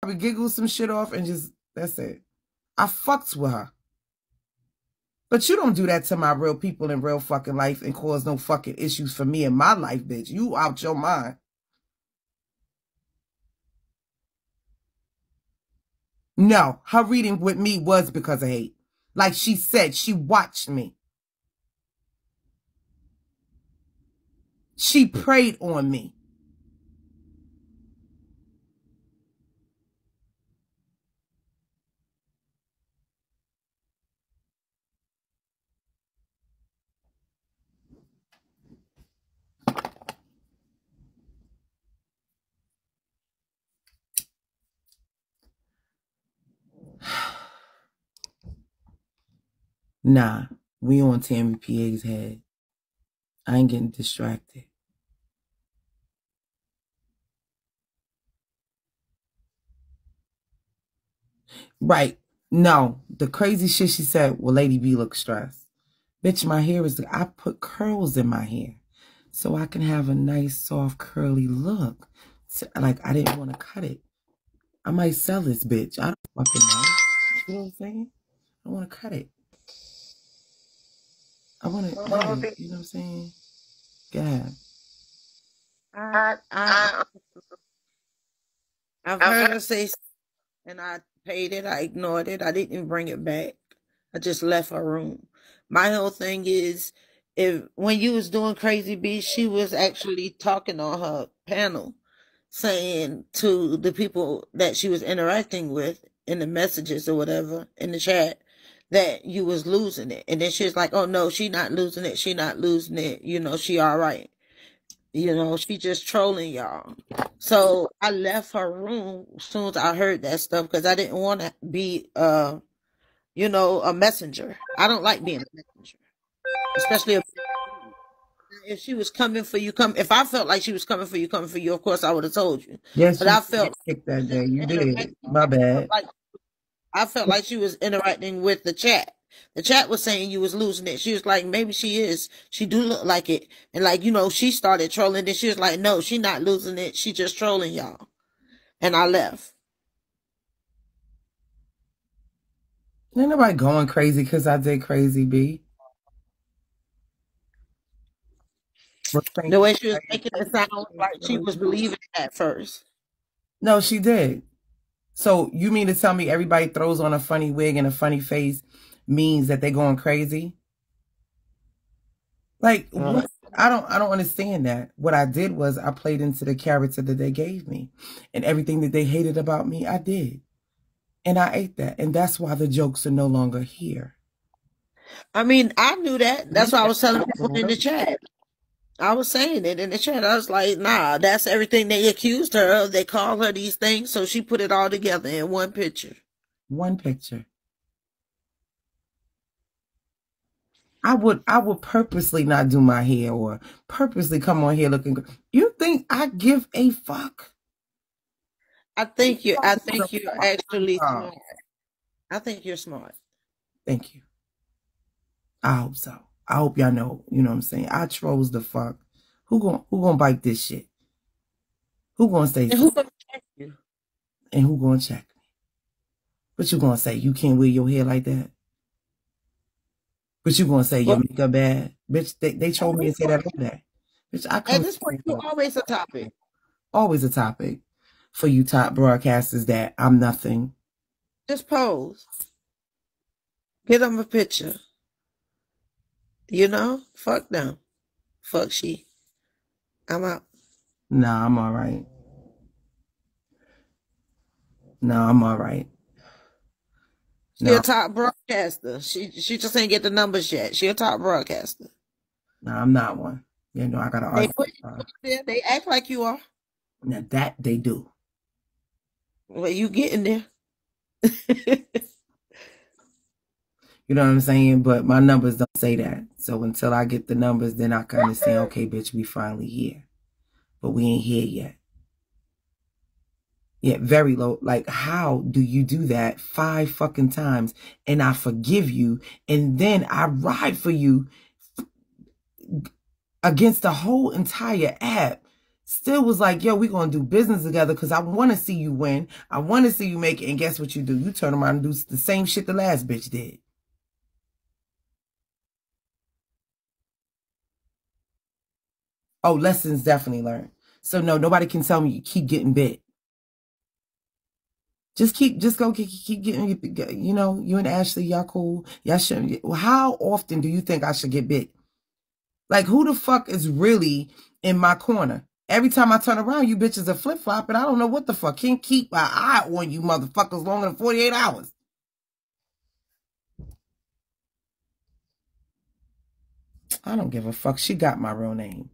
probably giggle some shit off and just, that's it. I fucked with her. But you don't do that to my real people in real fucking life and cause no fucking issues for me in my life, bitch. You out your mind. No, her reading with me was because of hate. Like she said, she watched me. She preyed on me. Nah, we on Tammy PA's head. I ain't getting distracted. Right. No, the crazy shit she said, well, Lady B looks stressed. Bitch, my hair is, I put curls in my hair so I can have a nice, soft, curly look. So, like, I didn't want to cut it. I might sell this bitch. I don't fucking know. You know what I'm saying? I want to cut it. I want to, yeah, you know what I'm saying? God. I've heard her say, and I paid it. I ignored it. I didn't even bring it back. I just left her room. My whole thing is, when you was doing Crazy B, she was actually talking on her panel, saying to the people that she was interacting with in the messages or whatever in the chat that you was losing it. And then she was like, oh no, she not losing it. She not losing it. You know, she all right. You know, she just trolling y'all. So I left her room as soon as I heard that stuff because I didn't want to be, you know, a messenger. I don't like being a messenger, especially if she was coming for you. If I felt like she was coming for you, of course I would have told you. Yes, but I felt kicked that day. You did. My bad. I felt like she was interacting with the chat. The chat was saying you was losing it. She was like, maybe she is. She do look like it. And like, you know, she started trolling. Then she was like, no, she not losing it. She just trolling y'all. And I left. Ain't nobody going crazy because I did Crazy B. The way she was making it sound like she was believing it at first. No, she did. So you mean to tell me everybody throws on a funny wig and a funny face means that they're going crazy? Like, what? I don't understand that. What I did was I played into the character that they gave me. And everything that they hated about me, I did. And I ate that. And that's why the jokes are no longer here. I mean, I knew that. That's why I was telling people in the chat. I was saying it in the chat. I was like, nah, that's everything they accused her of. They called her these things, so she put it all together in one picture. One picture. I would purposely not do my hair or purposely come on here looking good. You think I give a fuck? I think you're actually smart. I think you're smart. Thank you. I hope so. I hope y'all know, you know what I'm saying? I trolls the fuck. Who gonna bite this shit? Who gonna say something? Who gonna check you? And who gonna check me? What you gonna say? You can't wear your hair like that? But you gonna say your makeup bad? Bitch, they told me to say that all day. Bitch, at this point, you're always a topic. Always a topic for you top broadcasters that I'm nothing. Just pose. Get them a picture. You know? Fuck them. Fuck she. I'm out. Nah, I'm all right. No, I'm all right. She a top broadcaster. She just ain't get the numbers yet. She a top broadcaster. No, I'm not one. You know, I gotta argue. They act like you are. Now that they do. Well, you getting there. You know what I'm saying? But my numbers don't say that. So until I get the numbers, then I kind of say, okay, bitch, we finally here. But we ain't here yet. Yeah, very low. Like, how do you do that 5 fucking times and I forgive you and then I ride for you against the whole entire app Still was like, yo, we gonna do business together because I want to see you win. I want to see you make it. And guess what you do? You turn around and do the same shit the last bitch did. Oh, lessons definitely learned. So no, nobody can tell me you keep getting bit. Just go keep getting, you know, you and Ashley, y'all cool. Y'all shouldn't. How often do you think I should get bit? Like, who the fuck is really in my corner? Every time I turn around, you bitches are flip-flopping. I don't know what the fuck. Can't keep my eye on you motherfuckers longer than 48 hours. I don't give a fuck. She got my real name.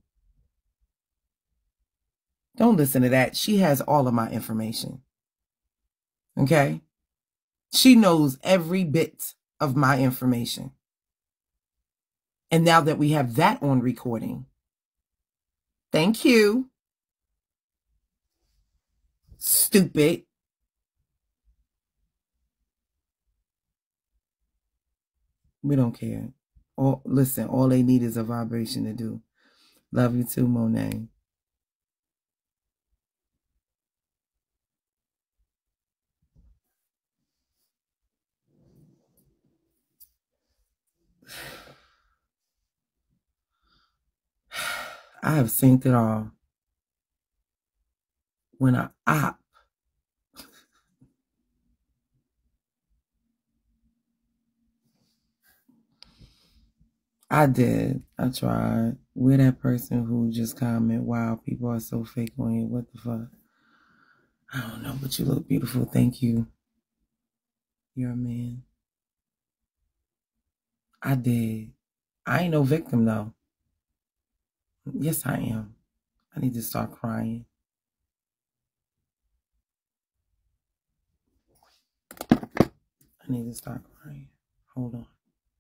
Don't listen to that. She has all of my information. Okay? She knows every bit of my information. And now that we have that on recording, thank you. Stupid. We don't care. Listen, all they need is a vibration to do. Love you too, Monet. I have seen it all. When I op, I did. I tried. We're that person who just comment, wow, people are so fake on you. What the fuck? I don't know, but you look beautiful. Thank you. You're a man. I did. I ain't no victim, though. Yes, I am. I need to start crying. I need to start crying. Hold on.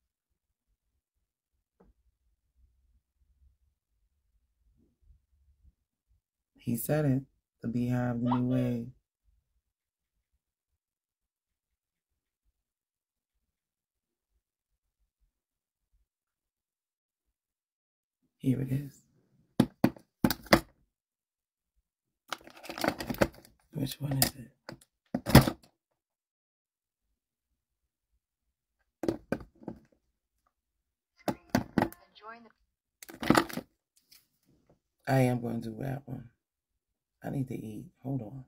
He said it. The Beehive, the new wave. Here it is. Which one is it? I am going to do that one. I need to eat. Hold on.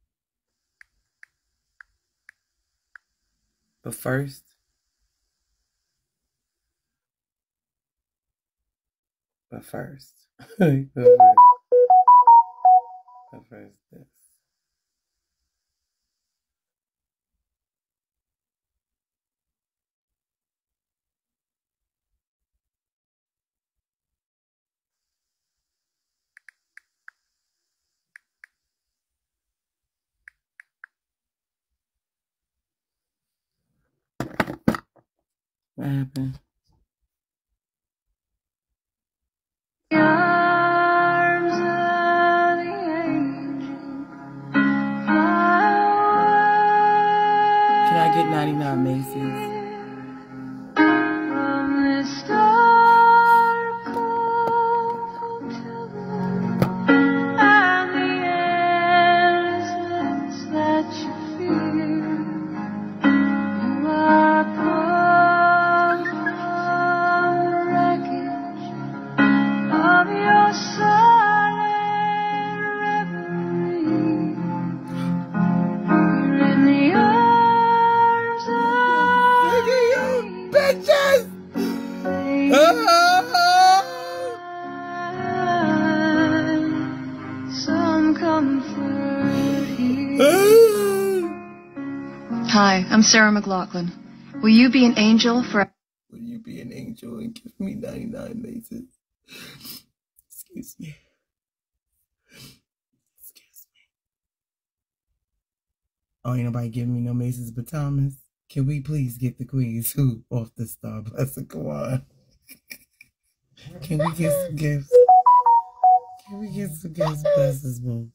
But first, but first this. What happened? Can I get 99 Macy's? Hi, I'm Sarah McLaughlin. Will you be an angel for... Will you be an angel and give me 99 Macy's? Excuse me. Excuse me. Oh, ain't nobody giving me no Macy's but Thomas. Can we please get the Queen's who off the Star Blessing? Come on. Can we get some gifts? Can we get some gifts? Bless us, boo.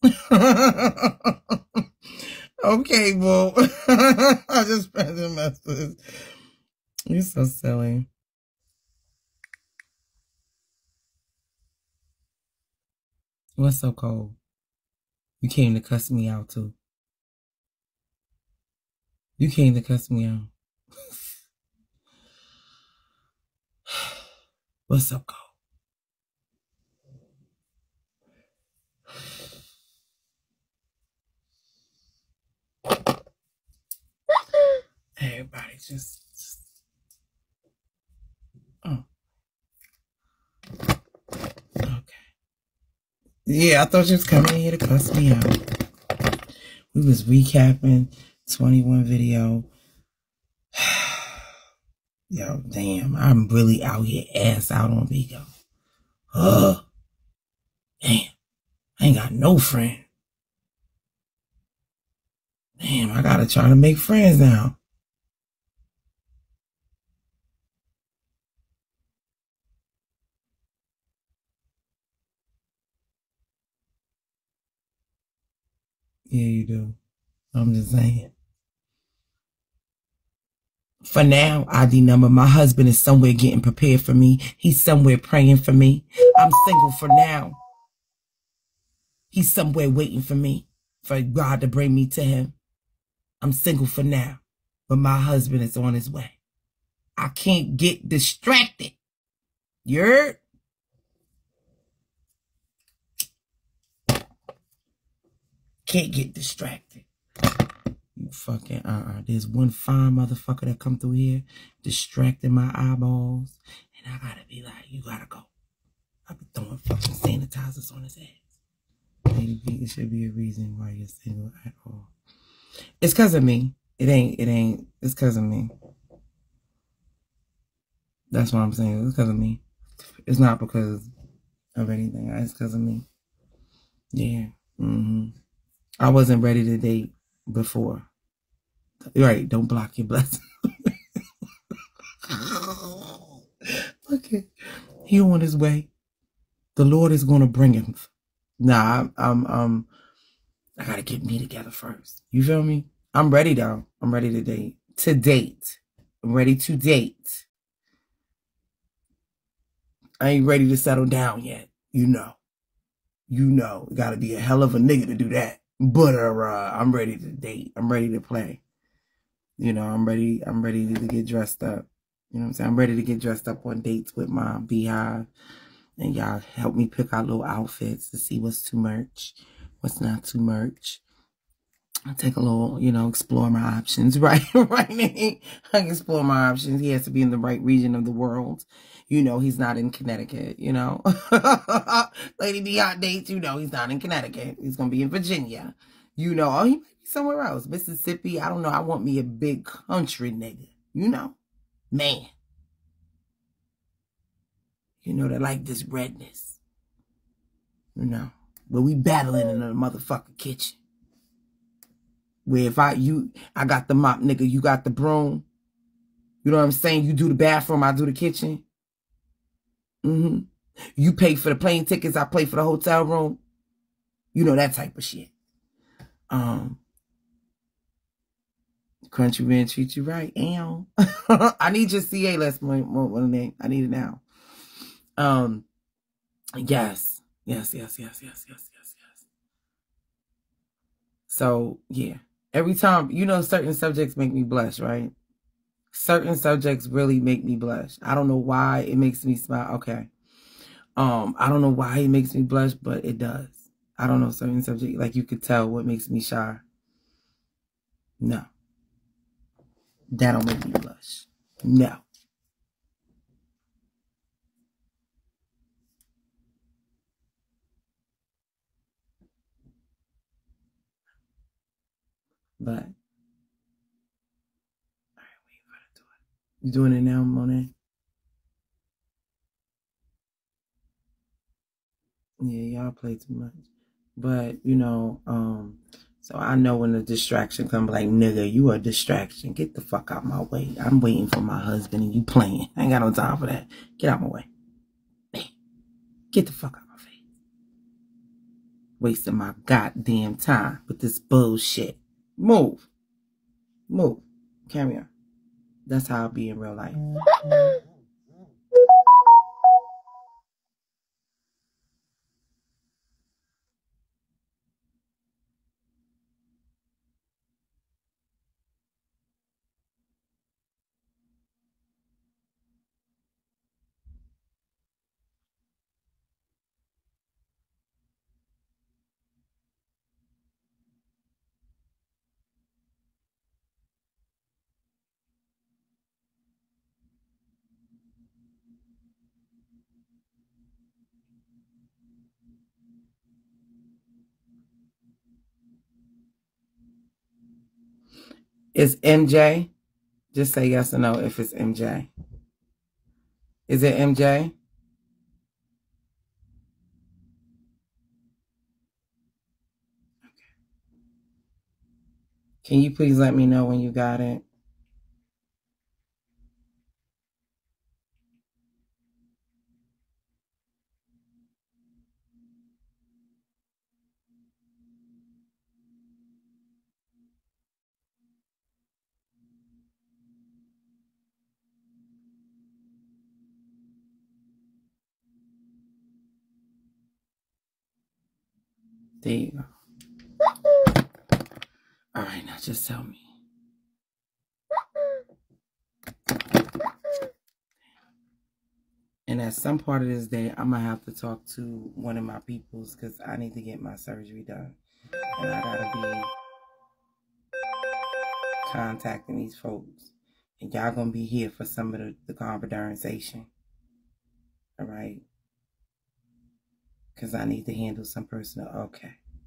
Okay, well, I just read the message. You're so silly. What's so cold? You came to cuss me out, too. You came to cuss me out. What's so cold? Everybody just oh. Okay. Yeah, I thought you was coming in here to cuss me out. We was recapping 21 video. Yo, damn, I'm really out here ass out on Vigo. Damn, I ain't got no friend. Damn, I gotta try to make friends now. Yeah, you do. I'm just saying. For now, ID number. My husband is somewhere getting prepared for me. He's somewhere praying for me. I'm single for now. He's somewhere waiting for me, for God to bring me to him. I'm single for now, but my husband is on his way. I can't get distracted. You heard? Can't get distracted. You fucking, there's one fine motherfucker that come through here, distracting my eyeballs, and I gotta be like, you gotta go. I be throwing fucking sanitizers on his ass. Maybe it should be a reason why you're single at all. It's because of me. It ain't. It's because of me. That's what I'm saying. It's because of me. It's not because of anything. It's because of me. Yeah. I wasn't ready to date before. Right. Don't block your blessing. Okay. He on his way. The Lord is going to bring him. Nah, I got to get me together first. You feel me? I'm ready though. I'm ready to date. To date. I'm ready to date. I ain't ready to settle down yet. You know. Got to be a hell of a nigga to do that. But I'm ready to date. I'm ready to play. You know, I'm ready to get dressed up. You know what I'm saying? I'm ready to get dressed up on dates with my beehive. And y'all help me pick out little outfits to see what's too much, what's not too much. I take a little, explore my options, right? Right, I can explore my options. He has to be in the right region of the world. He's not in Connecticut, Lady Be Hot dates, he's not in Connecticut. He's going to be in Virginia. He might be somewhere else. Mississippi, I don't know. I want me a big country nigga, Man. That like this redness. But we battling in the motherfucking kitchen. Where if I got the mop, nigga, you got the broom. You know what I'm saying? You do the bathroom, I do the kitchen. You pay for the plane tickets, I pay for the hotel room. That type of shit. Country man treat you right. Ow. I need your CA list more name. I need it now. Yes. So yeah. Every time, certain subjects make me blush, right? Certain subjects really make me blush. I don't know why it makes me smile. Okay. I don't know why it makes me blush, but it does. I don't know certain subjects, like you could tell what makes me shy. No. That don't make me blush. No. But, all right, we gotta do it. You doing it now, Monet? Yeah, y'all play too much. But, so I know when the distraction comes, like, nigga, you a distraction. Get the fuck out my way. I'm waiting for my husband and you playing. I ain't got no time for that. Get out my way. Get the fuck out my face. wasting my goddamn time with this bullshit. Move. Move. Carry on. That's how I'll be in real life. Is MJ? Just say yes or no if it's MJ. Is it MJ? Can you please let me know when you got it? There you go. All right, now just tell me. And at some part of this day, I'm going to have to talk to one of my peoples because I need to get my surgery done. And I got to be contacting these folks. And y'all going to be here for some of the conversation. All right? Because I need to handle some personal... Okay.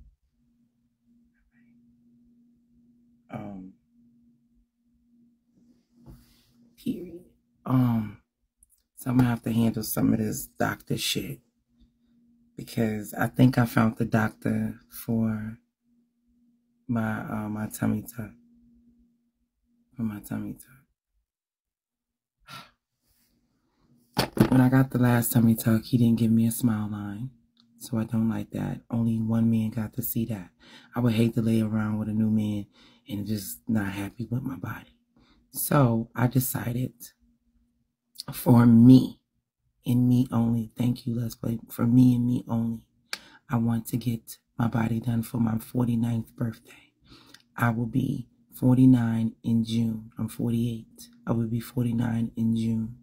Period. So I'm going to have to handle some of this doctor shit. Because I think I found the doctor for my tummy tuck. For my tummy tuck. When I got the last tummy tuck, he didn't give me a smile line. So I don't like that. Only one man got to see that. I would hate to lay around with a new man and just not happy with my body. So I decided for me and me only, thank you, Let's Play, for me and me only, I want to get my body done for my 49th birthday. I will be 49 in June. I'm 48. I will be 49 in June.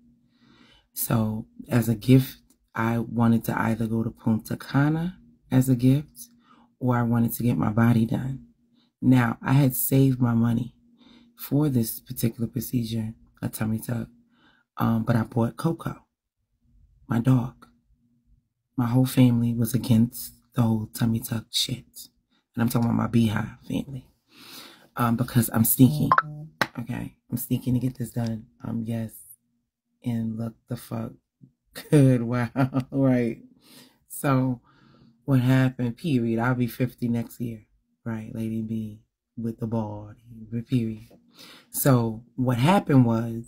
So as a gift, I wanted to either go to Punta Cana as a gift or I wanted to get my body done. Now, I had saved my money for this particular procedure, a tummy tuck, but I bought Coco, my dog. My whole family was against the whole tummy tuck shit. And I'm talking about my Beehive family. Because I'm sneaking. Okay? I'm sneaking to get this done. Yes. And look the fuck good. Wow. Right. So what happened, period. I'll be 50 next year. Right, Lady B with the bald, period. So what happened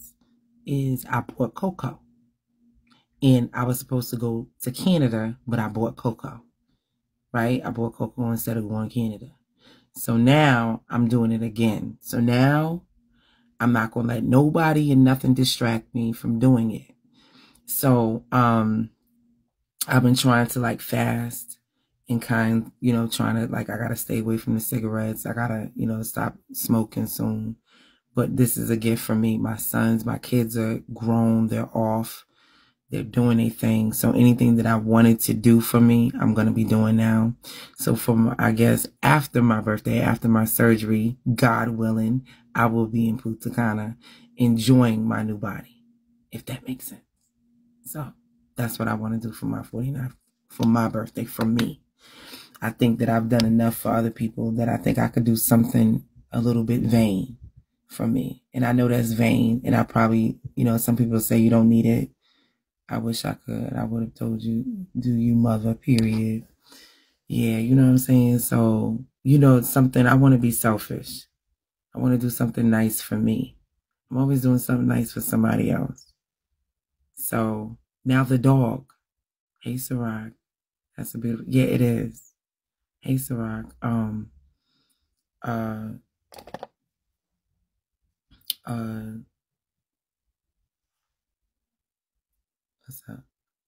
is I bought Coco. And I was supposed to go to Canada, but I bought Coco. Right? I bought Coco instead of going to Canada. So now I'm doing it again. So now I'm not going to let nobody and nothing distract me from doing it. So I've been trying to like fast and kind, trying to like, I got to stay away from the cigarettes. I got to, stop smoking soon. But this is a gift for me. My sons, my kids are grown. They're off. They're doing their thing. So anything that I wanted to do for me, I'm going to be doing now. So I guess after my birthday, after my surgery, God willing, I will be in Punta Cana enjoying my new body, if that makes sense. So that's what I want to do for my 49th, for my birthday, for me. I think that I've done enough for other people that I think I could do something a little bit vain for me. And I know that's vain. And I probably, some people say you don't need it. I wish I could. I would have told you, do you mother, period. Yeah, you know what I'm saying? So, something, I want to be selfish. I want to do something nice for me. I'm always doing something nice for somebody else. So, now the dog. Hey, Sarag. That's a beautiful, yeah, it is. Hey, Ciroc. Uh, what's up?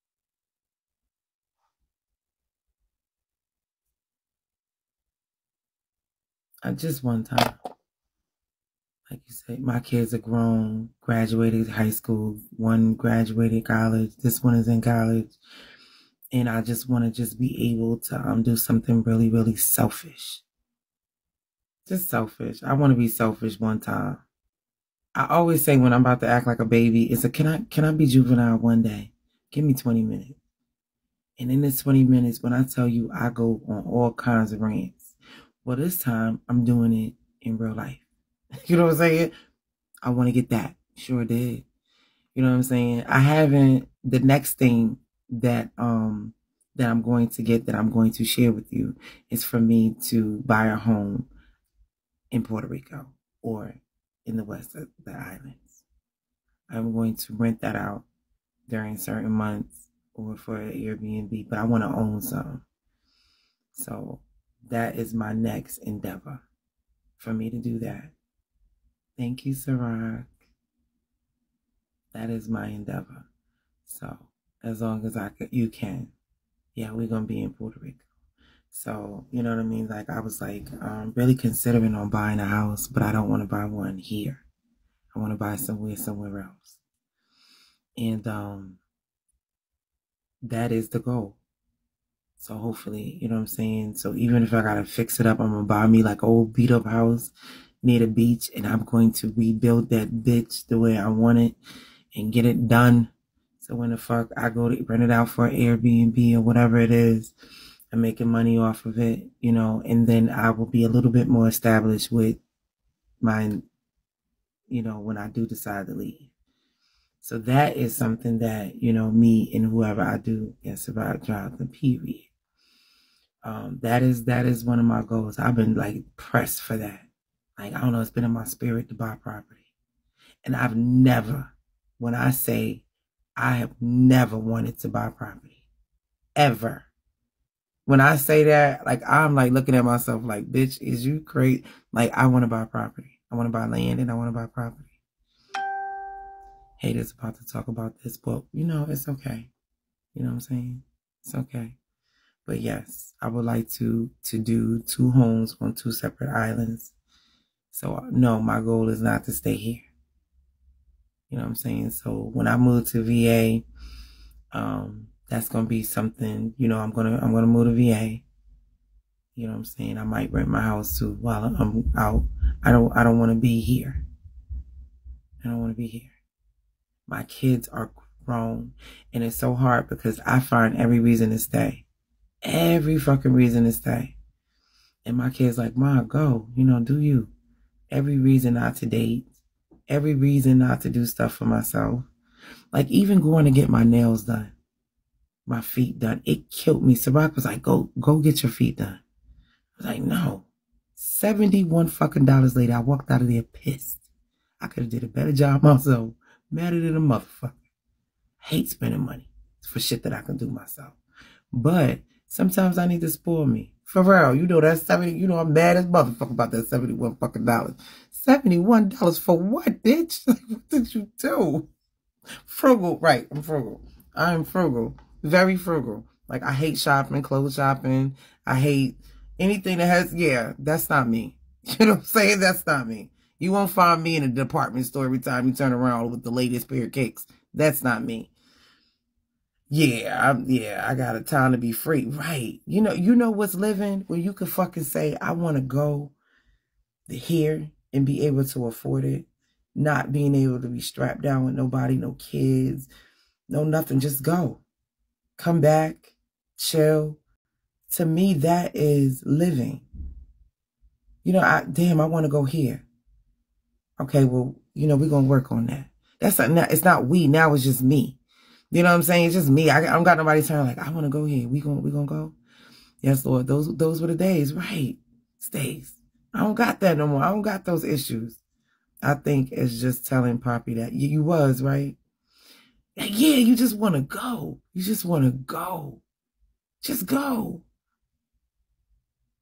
Just one time, like you said, my kids are grown, graduated high school, one graduated college, this one is in college, and I just want to just be able to do something really, really selfish. Just selfish. I want to be selfish one time. I always say when I'm about to act like a baby, it's a can I be juvenile one day? Give me 20 minutes. And in this 20 minutes, when I tell you I go on all kinds of rants, well, this time I'm doing it in real life. You know what I'm saying? I want to get that. Sure did. You know what I'm saying? I haven't. The next thing that that I'm going to get, that I'm going to share with you, is for me to buy a home in Puerto Rico or in the west of the islands. I'm going to rent that out during certain months or for an Airbnb, but I want to own some. So that is my next endeavor, for me to do that. Thank you, Ciroc. That is my endeavor. So as long as you can. Yeah, we're going to be in Puerto Rico. So, you know what I mean? Like, I was like, really considering on buying a house, but I don't want to buy one here. I want to buy somewhere else. And that is the goal. So hopefully, you know what I'm saying? So even if I got to fix it up, I'm going to buy me like an old beat up house near the beach, and I'm going to rebuild that bitch the way I want it and get it done. So when the fuck I go to rent it out for Airbnb or whatever it is, I'm making money off of it, you know, and then I will be a little bit more established with my, you know, when I do decide to leave. So that is something that, you know, me and whoever I do can survive Jonathan, period. That is one of my goals. I've been like pressed for that. Like, I don't know, it's been in my spirit to buy property. And I've never, when I say I have never wanted to buy property, ever. When I say that, like, I'm like looking at myself like, bitch, is you crazy? Like, I want to buy property. I want to buy land and I want to buy property. Haters about to talk about this, but you know, it's okay. You know what I'm saying? It's okay. But yes, I would like to do 2 homes on 2 separate islands. So no, my goal is not to stay here. You know what I'm saying? So when I move to VA, that's gonna be something, you know, I'm gonna move to VA. You know what I'm saying? I might rent my house too while I'm out. I don't want to be here. I don't want to be here. My kids are grown, and it's so hard because I find every reason to stay. Every fucking reason to stay. And my kids like, Ma, go, you know, do you. Every reason not to date. Every reason not to do stuff for myself. Like even going to get my nails done. My feet done. It killed me. Ciroc was like, go get your feet done. I was like, no. $71 fucking later, I walked out of there pissed. I could have did a better job myself. Madder than a motherfucker. Hate spending money for shit that I can do myself. But sometimes I need to spoil me. For real, you know that's 70. You know I'm mad as motherfucker about that $71 fucking $71 for what, bitch? What did you do? Frugal, right? I'm frugal. I am frugal, very frugal. Like I hate shopping, clothes shopping. I hate anything that has. Yeah, that's not me. You know what I'm saying? That's not me. You won't find me in a department store every time you turn around with the latest pair of cakes. That's not me. Yeah, I got a time to be free. Right. You know what's living where you could fucking say, I want to go here and be able to afford it. Not being able to be strapped down with nobody, no kids, no nothing. Just go. Come back. Chill. To me, that is living. You know, I want to go here. Okay, well, you know, we're going to work on that. It's not we. Now it's just me. You know what I'm saying? It's just me. I don't got nobody telling like, I want to go here. We gonna go. Yes, Lord. Those were the days, right? Days. I don't got that no more. I don't got those issues. I think it's just telling Poppy that you was, right? Like, yeah, you just want to go. You just want to go. Just go.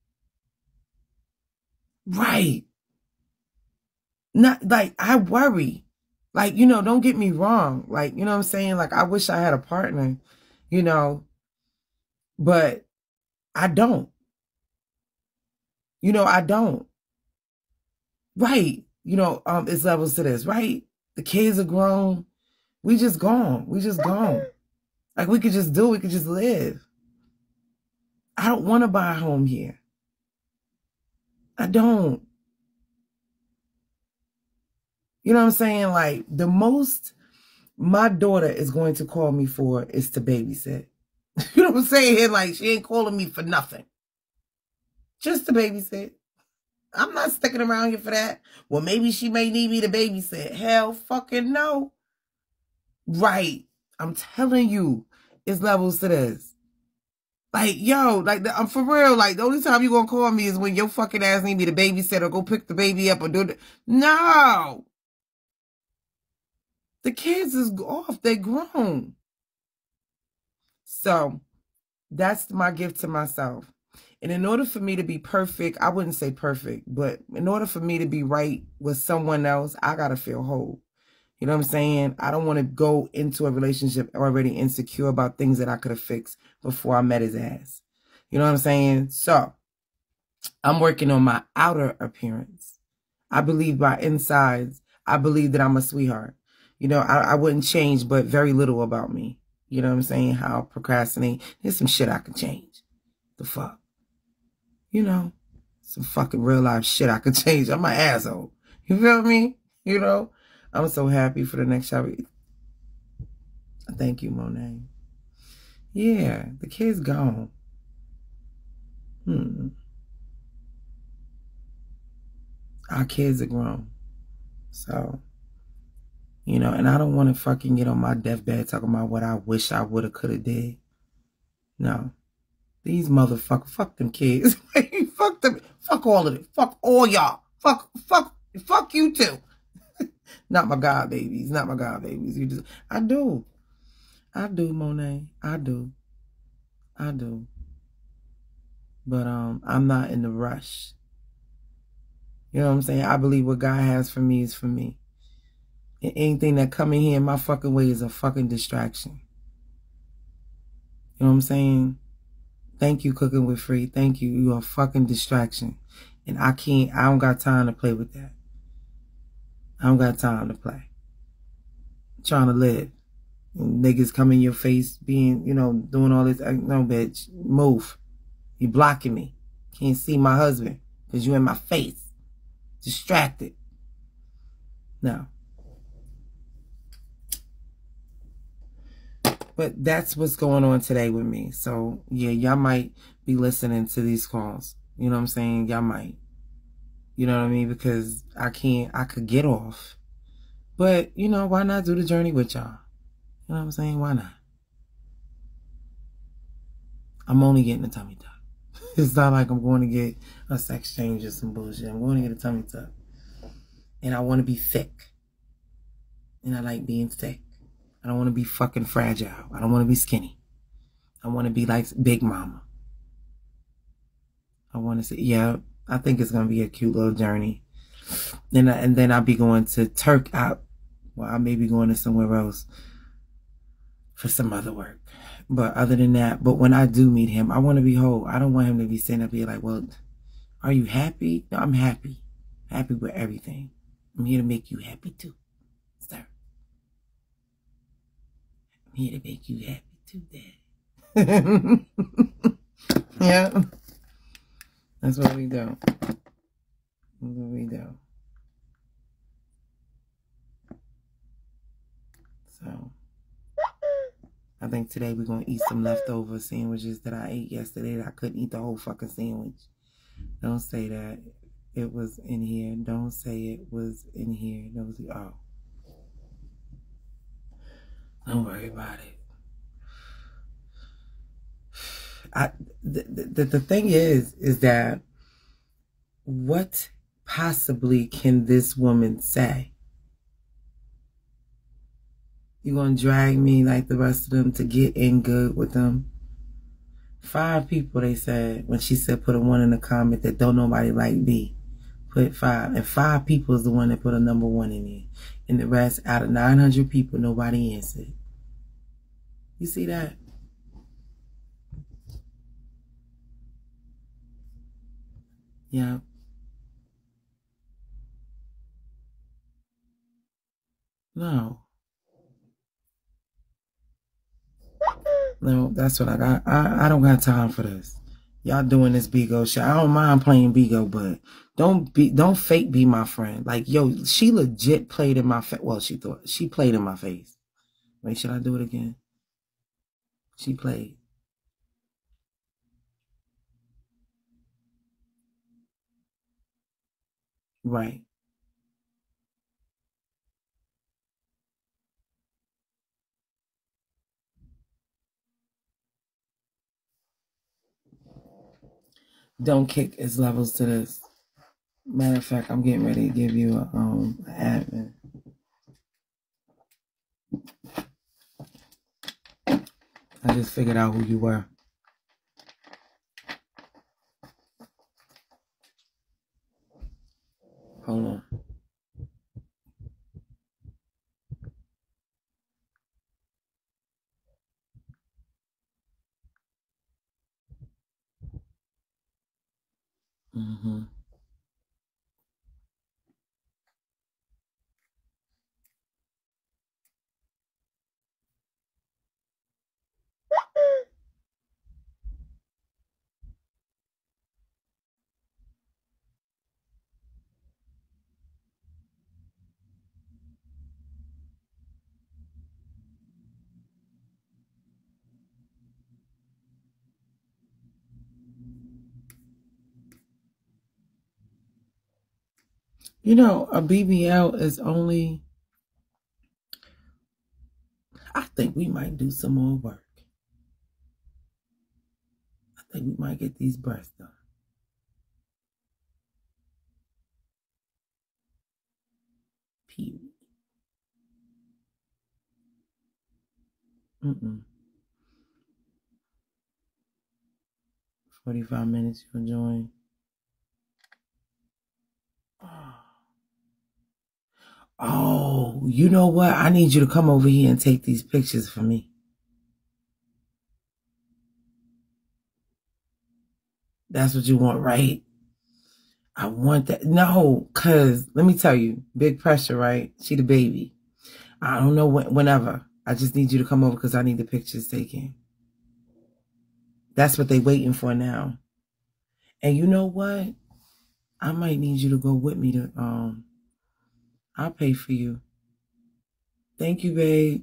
Right. Not like I worry. Like, you know, don't get me wrong. Like, you know what I'm saying? Like, I wish I had a partner, you know, but I don't. You know, I don't. Right. You know, it's levels to this, right? The kids are grown. We just gone. We just gone. Like, we could just do, we could just live. I don't want to buy a home here. I don't. You know what I'm saying? Like, the most my daughter is going to call me for is to babysit. You know what I'm saying? Like, she ain't calling me for nothing. Just to babysit. I'm not sticking around here for that. Well, maybe she may need me to babysit. Hell fucking no. Right. I'm telling you, it's levels to this. Like, yo, like, I'm for real. Like, the only time you gonna call me is when your fucking ass need me to babysit or go pick the baby up or do it. No. The kids is off. They grown. So, that's my gift to myself. And in order for me to be perfect, I wouldn't say perfect, but in order for me to be right with someone else, I gotta feel whole. You know what I'm saying? I don't want to go into a relationship already insecure about things that I could have fixed before I met his ass. You know what I'm saying? So, I'm working on my outer appearance. I believe my insides. I believe that I'm a sweetheart. You know, I wouldn't change, but very little about me. You know what I'm saying? How I procrastinate. There's some shit I could change. The fuck? You know, some fucking real life shit I could change. I'm an asshole. You feel me? You know? I'm so happy for the next show. Thank you, Monet. Yeah, the kid's gone. Our kids are grown. So, you know, and I don't want to fucking get on my deathbed talking about what I wish I would have, could have did. No. These motherfuckers, fuck them kids. Fuck them. Fuck all of it. Fuck all y'all. Fuck you too. Not my god babies. Not my god babies. You just, I do, Monet. I do. But I'm not in the rush. You know what I'm saying? I believe what God has for me is for me. And anything that come in here in my fucking way is a fucking distraction. You know what I'm saying? Thank you, Cooking with Free. Thank you. You're a fucking distraction. And I don't got time to play with that. I don't got time to play. I'm trying to live. And niggas come in your face being, you know, doing all this. No, bitch. Move. You blocking me. Can't see my husband because you in my face. Distracted. No. But that's what's going on today with me. So, yeah, y'all might be listening to these calls. You know what I'm saying? Y'all might. You know what I mean? Because I could get off. But, you know, why not do the journey with y'all? You know what I'm saying? Why not? I'm only getting a tummy tuck. It's not like I'm going to get a sex change or some bullshit. I'm going to get a tummy tuck. And I want to be thick. And I like being thick. I don't want to be fucking fragile. I don't want to be skinny. I want to be like Big Mama. I want to say, yeah, I think it's going to be a cute little journey. And then I'll be going to well, I may be going to somewhere else for some other work. But other than that, but when I do meet him, I want to be whole. I don't want him to be sitting up here like, well, are you happy? No, I'm happy. Happy with everything. I'm here to make you happy too, sir. I'm here to make you happy too, Dad. Yeah. That's what we do. That's what we do. So, I think today we're going to eat some leftover sandwiches that I ate yesterday. I couldn't eat the whole fucking sandwich. Don't say that. It was in here. Don't say it was in here. Oh. Don't worry about it. The thing is that what possibly can this woman say? You gonna drag me like the rest of them to get in good with them? 5 people, they said, when she said put a 1 in the comment that don't nobody like B. put 5. And 5 people is the one that put a number 1 in there. And the rest, out of 900 people, nobody answered. You see that? Yeah. No. No, that's what I got. I don't got time for this. Y'all doing this Bigo shit. I don't mind playing Bigo, but don't fake be my friend. Like, yo, she legit played in my face. Well, she played in my face. Wait, should I do it again? She played. Right. Don't kick its levels to this. Matter of fact, I'm getting ready to give you a admin. I just figured out who you were. Hold on. Mm-hmm. You know, a BBL is only, I think we might do some more work. I think we might get these breasts done. Period. 45 minutes you'll join. Oh, you know what? I need you to come over here and take these pictures for me. That's what you want, right? I want that. No, because let me tell you, big pressure, right? She the baby. I don't know whenever. I just need you to come over because I need the pictures taken. That's what they waiting for now. And you know what? I might need you to go with me to, I'll pay for you. Thank you, babe.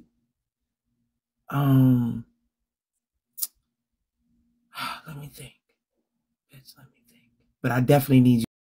Let me think. Bitch, let me think. But I definitely need you.